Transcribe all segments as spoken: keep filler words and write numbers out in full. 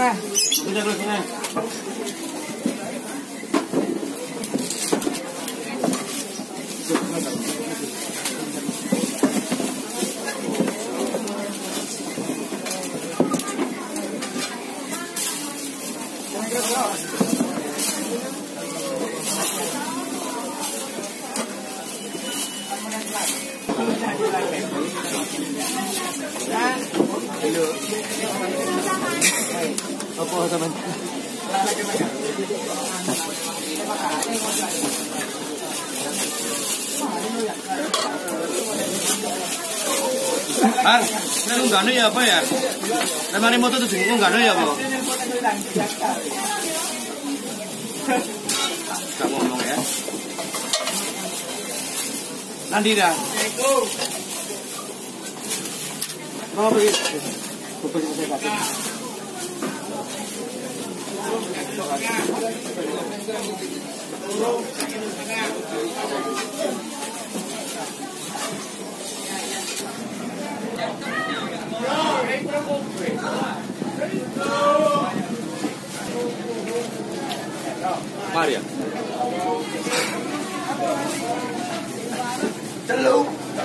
sana. Bisa terus sana. Apa teman? Ar, ini unggahnya ya apa ya? Lemari motor tuh sini unggahnya ya apa? Gak ngomong ya. Nanti dah. Mau pergi? Maria. Hello.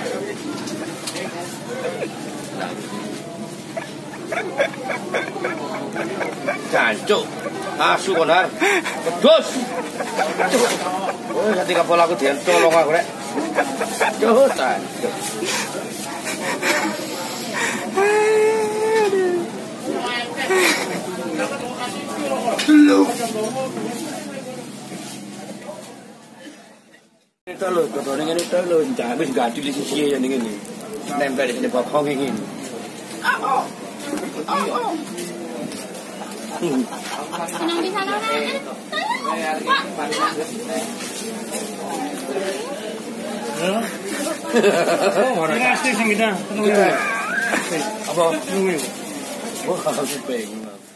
Jancuk, asu konar, terus. Oh, ketika pola aku dia tolong aku rek. Terus, jancuk. Hello. Itu loh, kodone ngene itu loh, jangan wis gadil di sisi yang ngene. Nempel di sini bokong ngene. Oh. Oh. Senang di sana kan? Ini asli sing kita. Apa? Nunggu. Wah, aku pengen.